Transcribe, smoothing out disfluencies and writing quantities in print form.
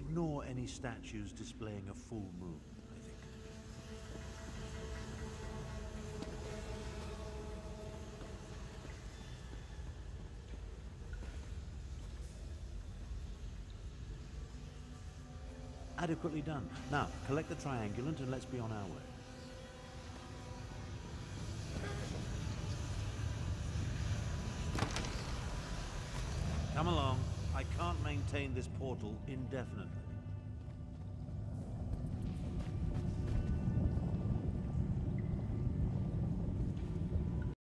Ignore any statues displaying a full moon, I think. Adequately done. Now, collect the triangulant and let's be on our way. Come along. I can't maintain this portal indefinitely.